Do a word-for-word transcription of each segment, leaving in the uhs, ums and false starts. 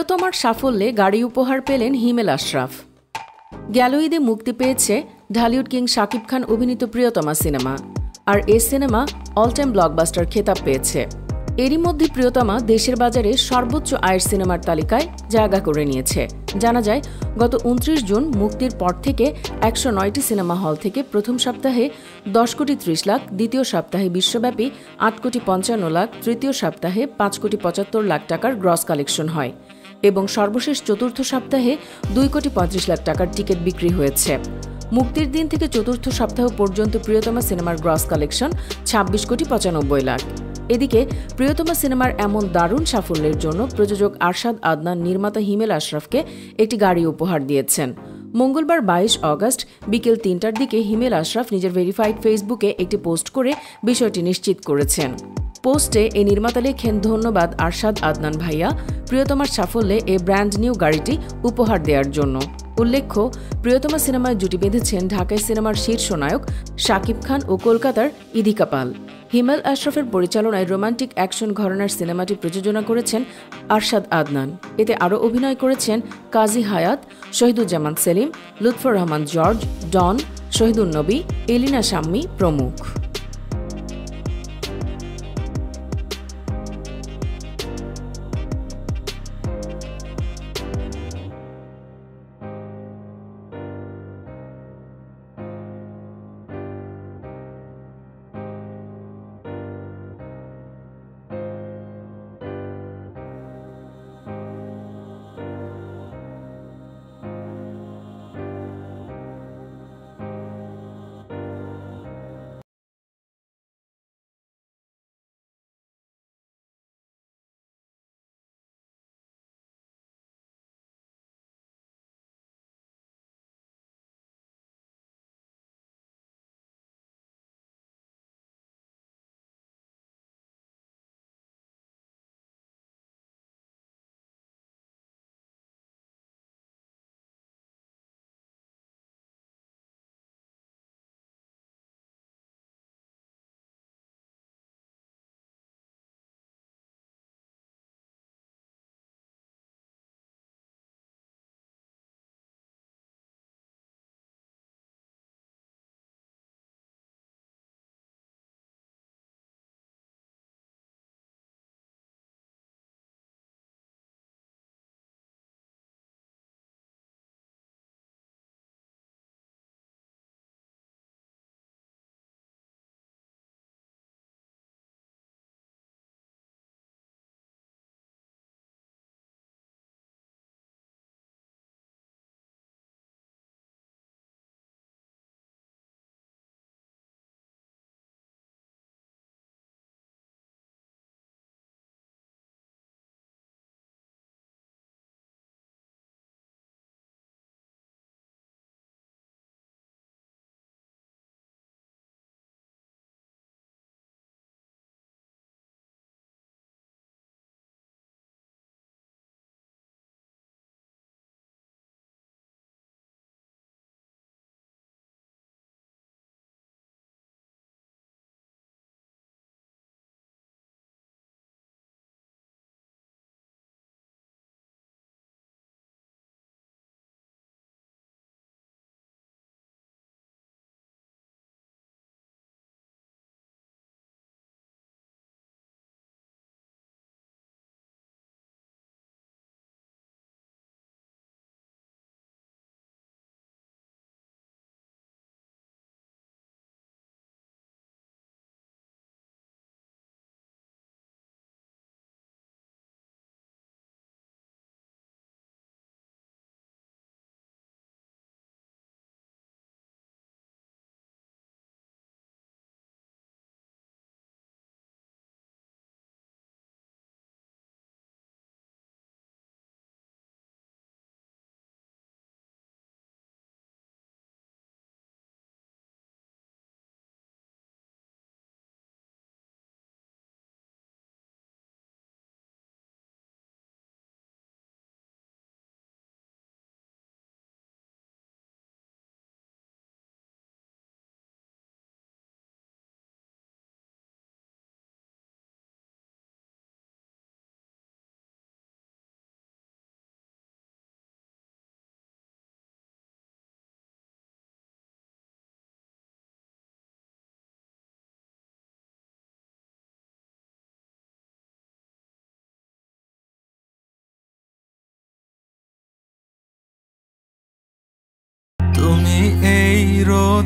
প্রিয়তমার সাফল্যে গাড়ি উপহার পেলেন হিমেল আশরাফ। গেল ঈদে মুক্তি পেয়েছে ঢালিউড কিং শাকিব খান অভিনীত প্রিয়তমা সিনেমা, আর এ সিনেমা অল টাইম ব্লকবাস্টার খেতাব পেয়েছে। এরই মধ্যে প্রিয়তমা দেশের বাজারে সর্বোচ্চ আয়ের সিনেমার তালিকায় জায়গা করে নিয়েছে। জানা যায়, গত উনত্রিশ জুন মুক্তির পর থেকে একশো নয়টি সিনেমা হল থেকে প্রথম সপ্তাহে দশ কোটি ত্রিশ লাখ, দ্বিতীয় সপ্তাহে বিশ্বব্যাপী আট কোটি পঞ্চান্ন লাখ, তৃতীয় সপ্তাহে পাঁচ কোটি পঁচাত্তর লাখ টাকার গ্রস কালেকশন হয় এবং সর্বশেষ চতুর্থ সপ্তাহে দুই কোটি পঁয়ত্রিশ লাখ টাকার টিকিট বিক্রি হয়েছে। মুক্তির দিন থেকে চতুর্থ সপ্তাহ পর্যন্ত প্রিয়তমা সিনেমার গ্রস কালেকশন ছাব্বিশ কোটি পঁচানব্বই লাখ। এদিকে প্রিয়তমা সিনেমার এমন দারুণ সাফল্যের জন্য প্রযোজক আরশাদ আদনান নির্মাতা হিমেল আশরাফকে একটি গাড়ি উপহার দিয়েছেন। মঙ্গলবার বাইশ অগস্ট বিকেল তিনটার দিকে হিমেল আশরাফ নিজের ভেরিফাইড ফেসবুকে একটি পোস্ট করে বিষয়টি নিশ্চিত করেছেন। পোস্টে এই নির্মাতা লেখেন, ধন্যবাদ আরশাদ আদনান ভাইয়া, প্রিয়তমার সাফল্যে এই ব্র্যান্ড নিউ গাড়িটি উপহার দেওয়ার জন্য। উল্লেখ্য, প্রিয়তমা সিনেমায় জুটি বেঁধেছেন ঢাকাই সিনেমার শীর্ষ নায়ক শাকিব খান ও কলকাতার ইদিকা পাল। হিমেল আশরাফের পরিচালনায় রোমান্টিক অ্যাকশন ঘরানার সিনেমাটি প্রযোজনা করেছেন আরশাদ আদনান। এতে আরও অভিনয় করেছেন কাজী হায়াত, শহীদুজ্জামান সেলিম, লুৎফর রহমান জর্জ, ডন, শহীদুন নবী, এলিনা শাম্মী প্রমুখ।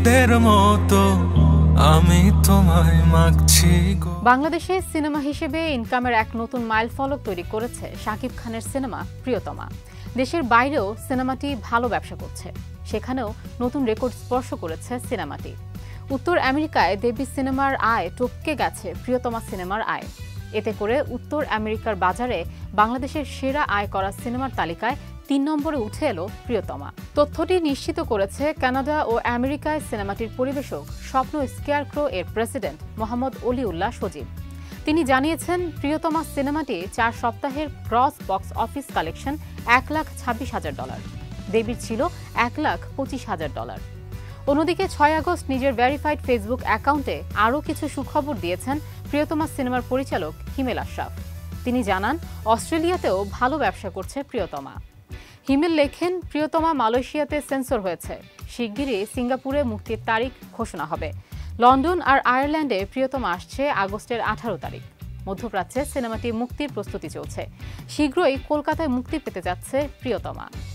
ফুলের মতো আমি তোমায় মাগছি গো। বাংলাদেশে সিনেমা হিসেবে ইনকামের এক নতুন মাইলফলক তৈরি করেছে শাকিব খানের সিনেমা প্রিয়তমা। দেশের বাইরেও সিনেমাটি ভালো ব্যবসা করছে, সেখানেও নতুন রেকর্ড স্পর্শ করেছে সিনেমাটি। উত্তর আমেরিকায় দেবী সিনেমার আয় টপকে গেছে প্রিয়তমা সিনেমার আয়। এতে করে উত্তর আমেরিকার বাজারে বাংলাদেশের সেরা আয় করা সিনেমার তালিকায় তিন নম্বরে উঠে এলো প্রিয়তমা। তথ্যটি নিশ্চিত করেছে কানাডা ও আমেরিকায় সিনেমাটির পরিবেশক স্বপ্ন স্কেয়ারক্রো এর প্রেসিডেন্ট মোহাম্মদ অলিউল্লাহ সজীব। তিনি জানিয়েছেন, প্রিয়তমা সিনেমাটি চার সপ্তাহের গ্রস বক্স অফিস কালেকশন এক লাখ ছাব্বিশ হাজার ডলার, দেবীর ছিল এক লাখ পঁচিশ হাজার ডলার। অন্যদিকে ছয় আগস্ট নিজের ভেরিফাইড ফেসবুক অ্যাকাউন্টে আরও কিছু সুখবর দিয়েছেন প্রিয়তমা সিনেমার পরিচালক হিমেল আশরাফ। তিনি জানান, অস্ট্রেলিয়াতেও ভালো ব্যবসা করছে প্রিয়তমা। হিমেল লেখেন, প্রিয়তমা মালয়েশিয়াতে সেন্সর হয়েছে, শিগগিরই সিঙ্গাপুরে মুক্তির তারিখ ঘোষণা হবে। লন্ডন আর আয়ারল্যান্ডে প্রিয়তমা আসছে আগস্টের আঠারো তারিখ। মধ্যপ্রাচ্যে সিনেমাটি মুক্তির প্রস্তুতি চলছে, শীঘ্রই কলকাতায় মুক্তি পেতে যাচ্ছে প্রিয়তমা।